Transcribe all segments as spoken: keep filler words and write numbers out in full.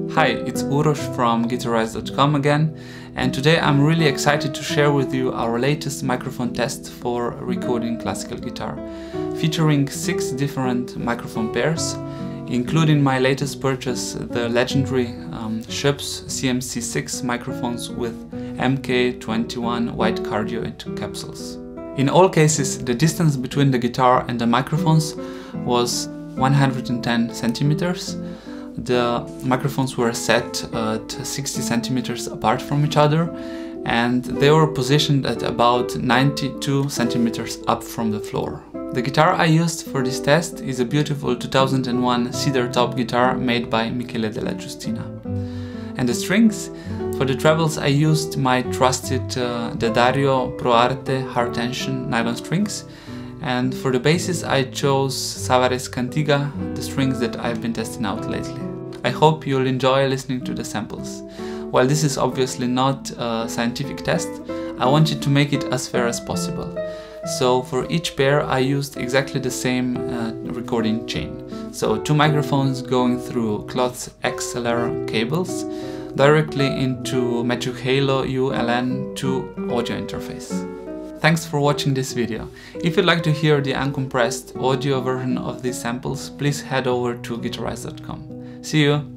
Hi, it's Uroš from Guitarize dot com again, and today I'm really excited to share with you our latest microphone test for recording classical guitar, featuring six different microphone pairs, including my latest purchase, the legendary um, Schoeps C M C six microphones with M K twenty-one wide cardioid capsules. In all cases, the distance between the guitar and the microphones was one hundred ten centimeters. The microphones were set at sixty centimeters apart from each other, and they were positioned at about ninety-two centimeters up from the floor. The guitar I used for this test is a beautiful two thousand one cedar top guitar made by Michele Della Giustina. And the strings? For the trebles I used my trusted uh, D'Addario Pro Arte hard tension nylon strings, and for the basses I chose Savares Cantiga, the strings that I've been testing out lately. I hope you'll enjoy listening to the samples. While this is obviously not a scientific test, I wanted to make it as fair as possible. So for each pair I used exactly the same uh, recording chain. So two microphones going through Klotz X L R cables directly into Magic Halo U L N two audio interface. Thanks for watching this video. If you'd like to hear the uncompressed audio version of these samples, please head over to Guitarize dot com. See you!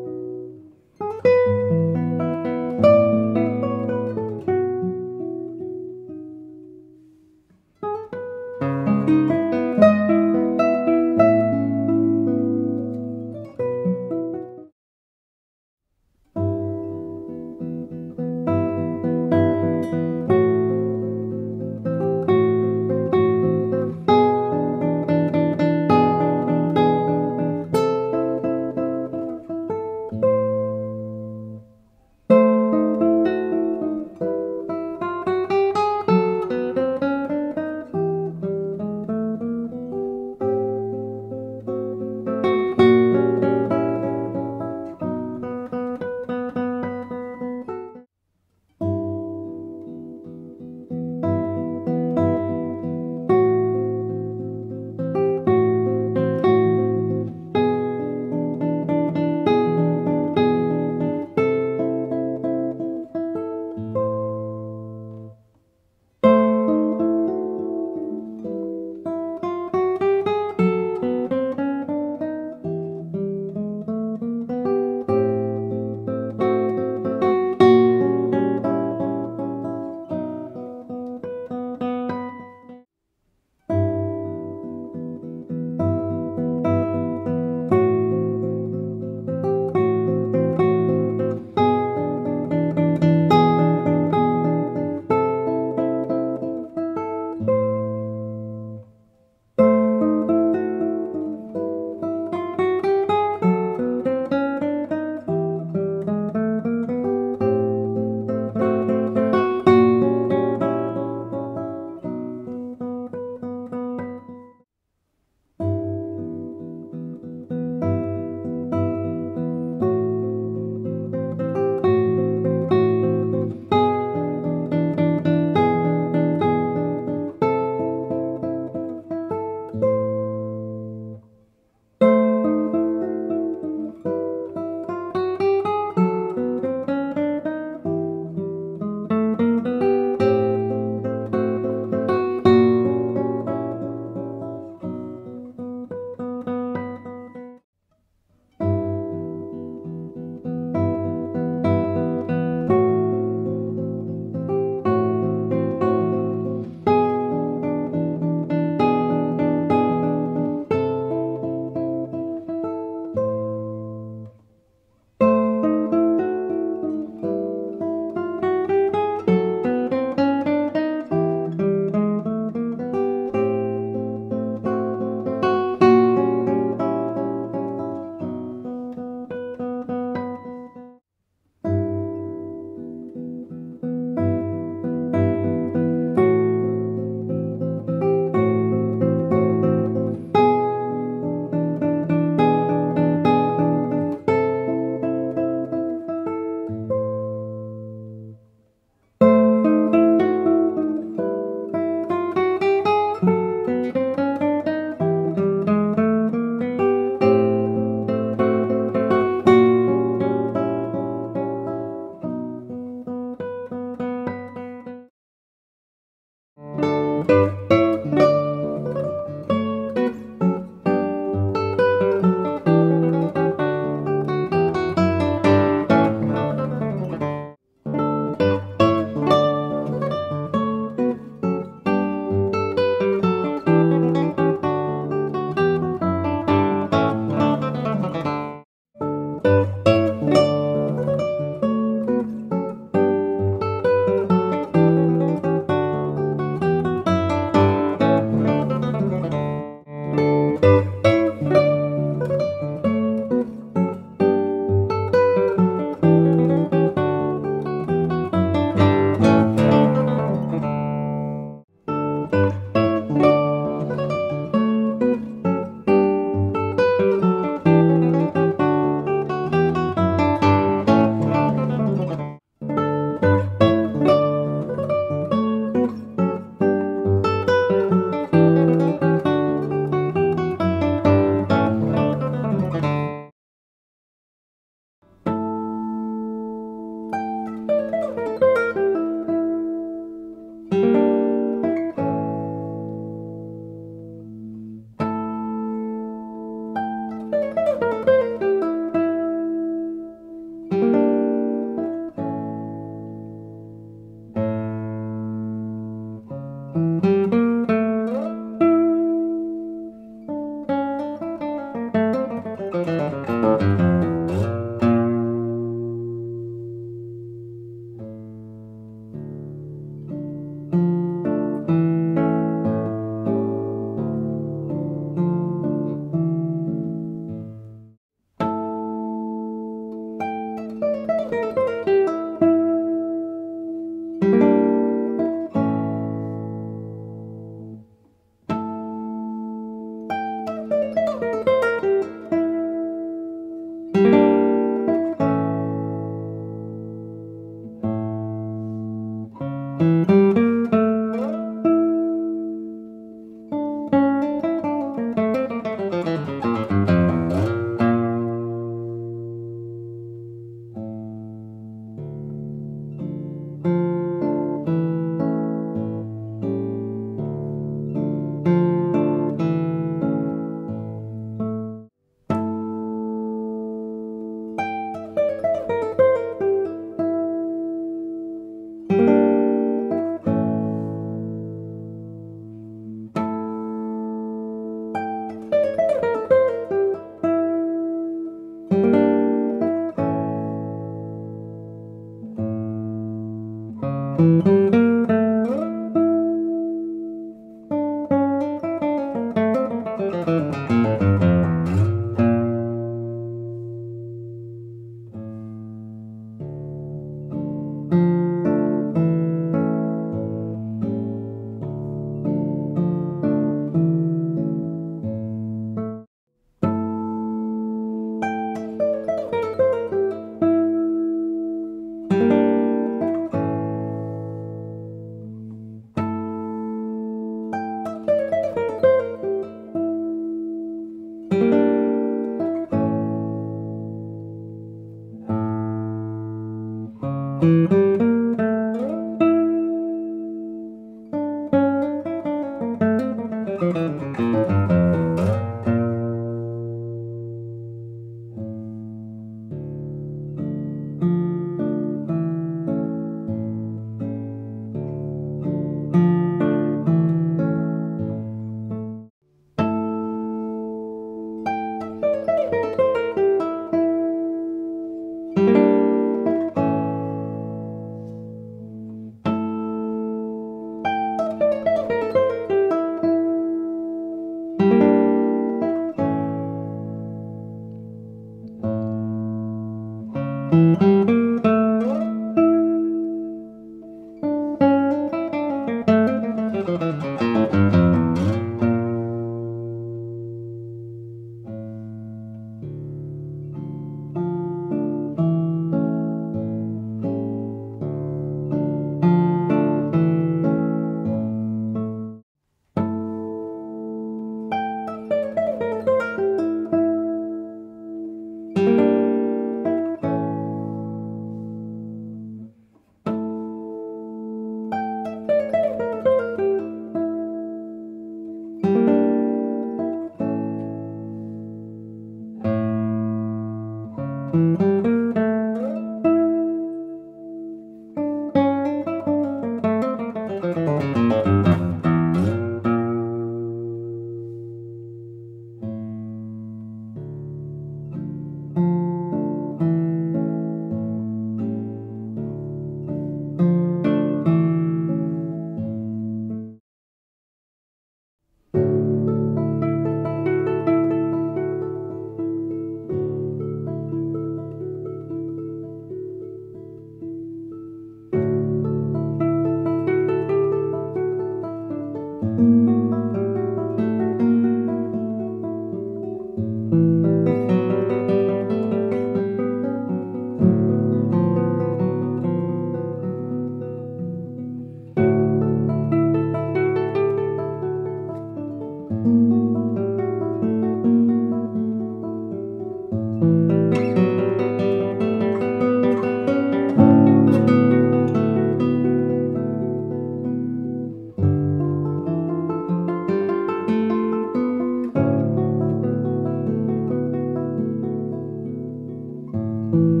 you.